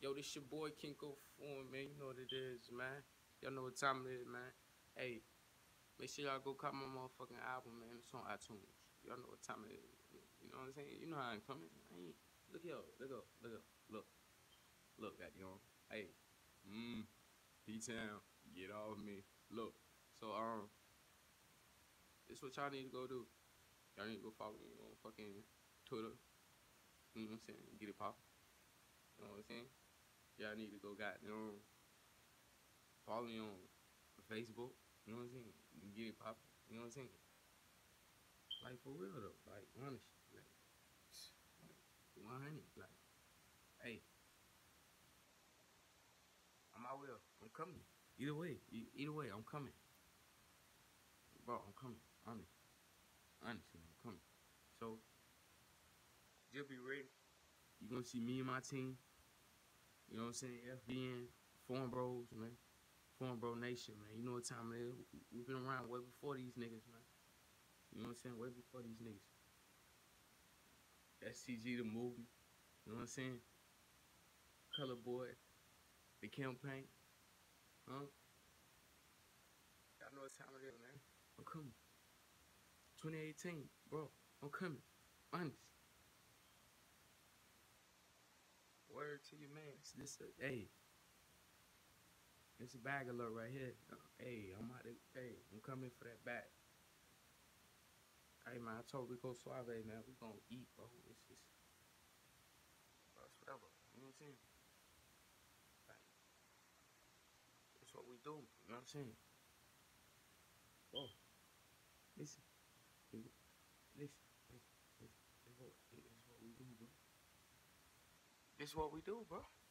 Yo, this your boy Kinko Form, man. You know what it is, man. Y'all know what time it is, man. Hey, make sure y'all go cop my motherfucking album, man. It's on iTunes. Y'all know what time it is. You know what I'm saying? You know how I'm coming. I ain't. Look here, look at you. Hey, D-Town, get off me. Look, so this what y'all need to go do. Y'all need to go follow me on fucking Twitter. You know what I'm saying? Get it pop. You know what I'm saying? Y'all need to go follow me on Facebook. You know what I'm saying? Get it poppin'. You know what I'm saying? Like for real though. Like honest. Like 100. Like, hey, I'm out here. I'm coming. Either way, I'm coming. Bro, I'm coming. Honestly, I'm coming. So just be ready. You gonna see me and my team. You know what I'm saying? FBN, Foreign Bros, man. Foreign Bro Nation, man. You know what time it is. We've been around way before these niggas, man. You know what I'm saying? Way before these niggas. STG the movement. You know what I'm saying? Color Boy, the campaign. Huh? Y'all know what time it is, man. I'm coming. 2018, bro. I'm coming. Honest. Word to you, man. Hey. It's a bag alert right here. Hey, I'm coming for that bag. Hey, man, I told Rico Suave, man, we gonna eat, bro. It's whatever. You know what I'm saying? Like, that's what we do. You know what I'm saying? Bro, listen. Listen. This is what we do, bro. This is what we do, bro.